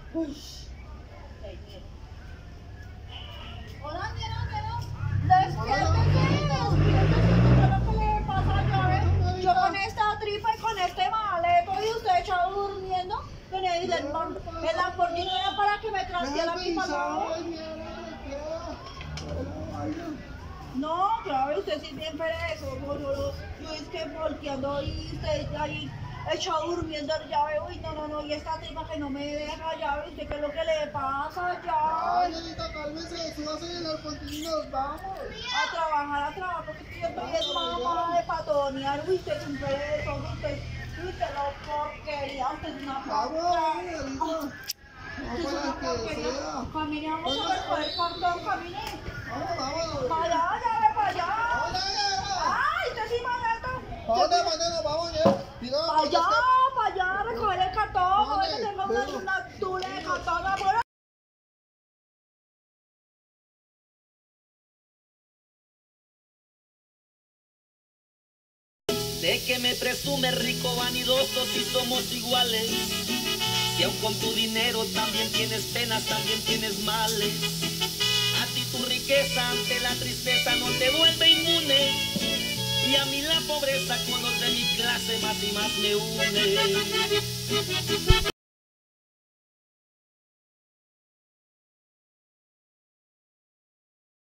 Uy, hola, mira, despiértese, ¿qué es lo que le pasa a Llave? Yo con esta tripa y con este maleto y usted echado durmiendo, que le dicen, el Lamborghini era para que me trasciera aquí para abajo. No, claro, usted sí bien perezoso, yo es que volteando y usted ahí echado durmiendo ya veo, uy, no, y esta tripa que no me deja ya, ¿viste qué es lo que le pasa ya? Ay, Anita, cálmese, súbase en el Lamborghini y nos vamos. A trabajar, porque yo estoy en mamá de patonear, uy, usted es un perezoso, usted lo porquería, usted es una Vamos, porquería. Anita. Vamos para la que sea. Caminamos por el cordón, camine. Vamos. Para allá, ya ve para allá. Hola, Ay, usted sí maneta. ¿para dónde, maneno? Vamos, ya. Para allá, recoger el cartón. A ver que tengo una tule de cartón afuera. De que me presume rico, vanidoso, si somos iguales. Si aun con tu dinero también tienes penas, también tienes males. A ti tu riqueza ante la tristeza no te vuelve inmune. Y a mí la pobreza con los de mi clase más y más me une.